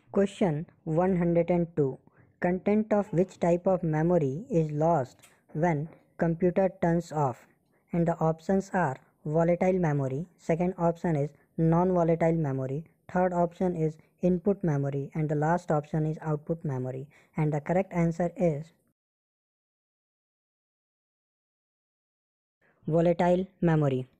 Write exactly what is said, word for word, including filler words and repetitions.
Question one hundred two. Content of which type of memory is lost when computer turns off? And the options are volatile memory, second option is non-volatile memory, third option is input memory, and the last option is output memory. And the correct answer is volatile memory.